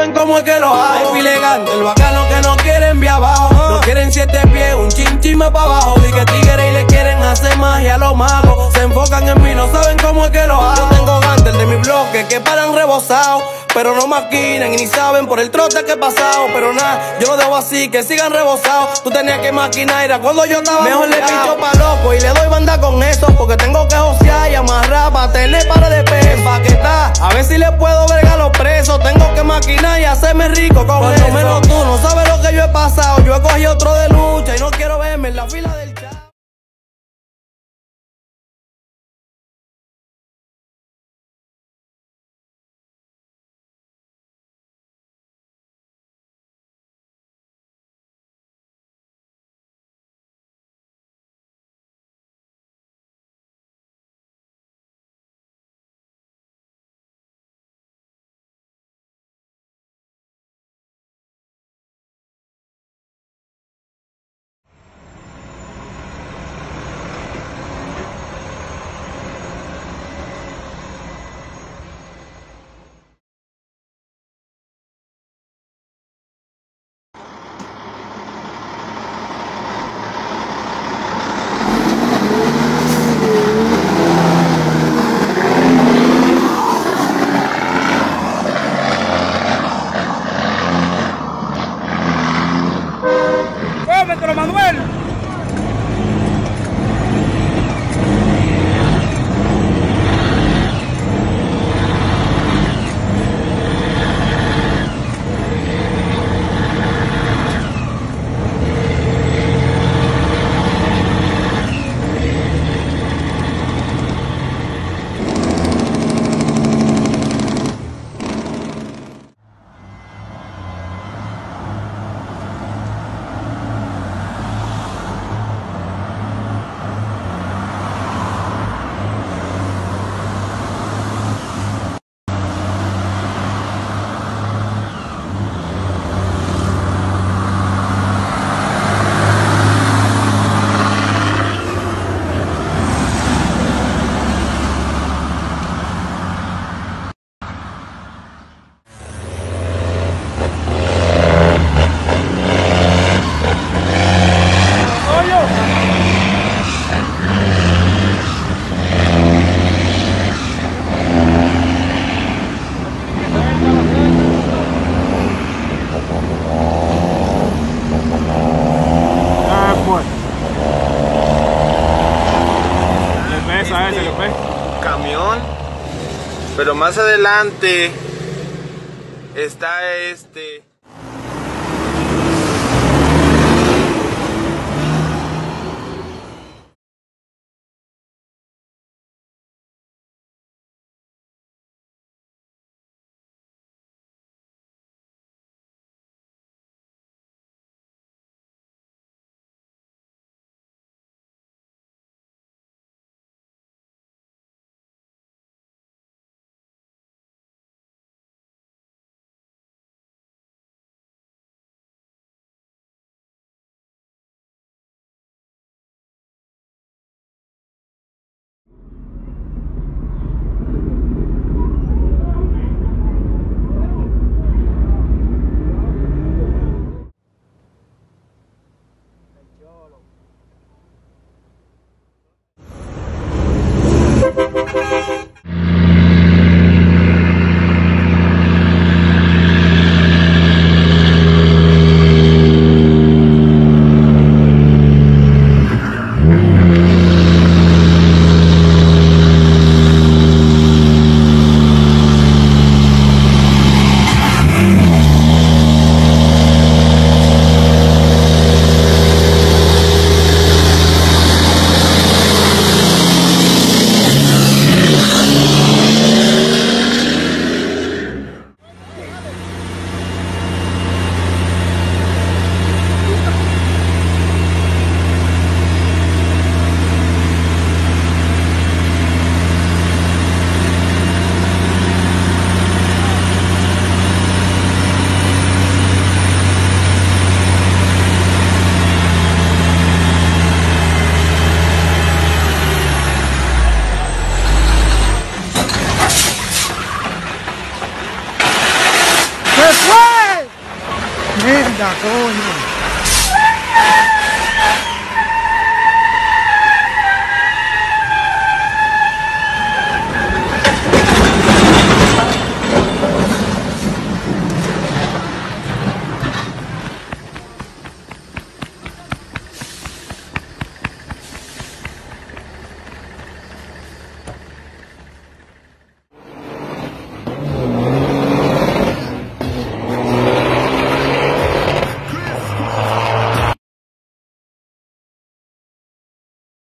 ¿Cómo es que lo hago? Ilegal, el bacano que no quieren vía abajo. No quieren 7 pies, un chin más para abajo. Y que tigres y le quieren hacer magia a los magos. Se enfocan en mí, no saben cómo es que lo hago. Yo tengo gantes de mi bloque que paran rebosados, pero no maquinan y ni saben por el trote que he pasado. Pero nada, yo lo dejo así, que sigan rebosados. Tú tenías que maquinar, era cuando yo estaba mejor le picho pa' loco y le doy banda con eso, porque tengo que josear y amarrar pa' tener para de pez, empaquetar. A ver si le puedo vergar a los presos. Tengo que maquinar y hacerme rico con eso. Menos tú, no sabes lo que yo he pasado. Yo he cogido otro de lucha y no quiero verme en la fila del chat. ¡Cómetelo, Manuel! Camión, pero más adelante está este. coño.